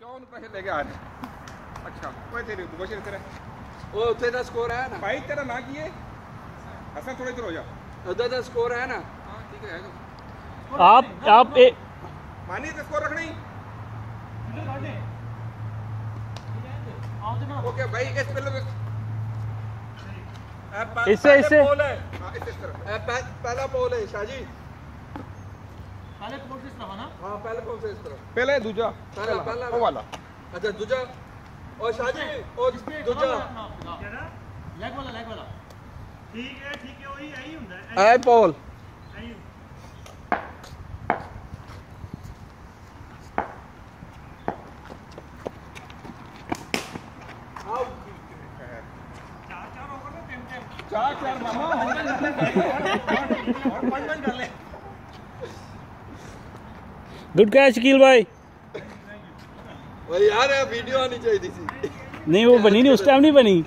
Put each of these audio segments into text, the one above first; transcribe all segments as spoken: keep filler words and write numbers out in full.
क्यों पैसे लेके आ रहे? अच्छा कोई तेरी बशर तेरा वो उत्थे दा स्कोर है ना भाई, तेरा ना की है हसन, थोड़ा इधर हो जा। उधर दा स्कोर है ना। हाँ ठीक है। आप आप ए मानी तो स्कोर रखना ही। ओके भाई, इस पहले इससे इससे पहला बॉल है शाहजी। पहले कौन से तरफ ना? हाँ पहले कौन से इस तरफ? पहले दूजा पहला पहला वो वाला। अच्छा दूजा और शाहजी और दूजा लेग वाला लेग वाला। ठीक है ठीक है, वही यही ਹੁੰਦਾ है। ए बॉल यही चार चार मामा और पांच पांच कर ले। गुड कैच शकील भाई। भाई यार वीडियो आनी चाहिए थी। नहीं वो बनी नहीं, उस टाइम नहीं बनी।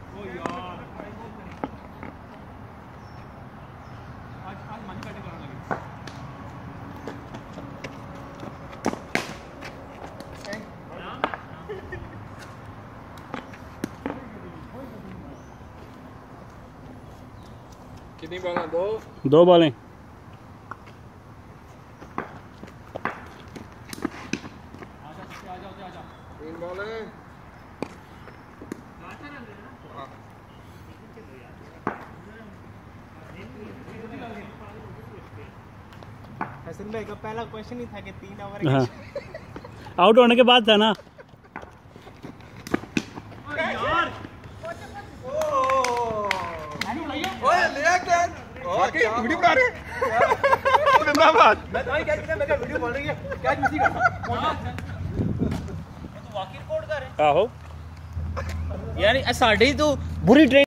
कितनी बॉल? दो दो बॉलें। तीन बॉल है। हसन भाई का पहला क्वेश्चन ही था कि तीन ओवर हाँ आउट होने के बाद था ना। यार ओए लिया क्या? बाकी वीडियो बना रहे जिंदाबाद। मैं तो क्या मैं क्या वीडियो बन रही है क्या किसी का? तो वाकई रिकॉर्ड कर रहे आहो यार साड़ी तो बुरी ट्रेन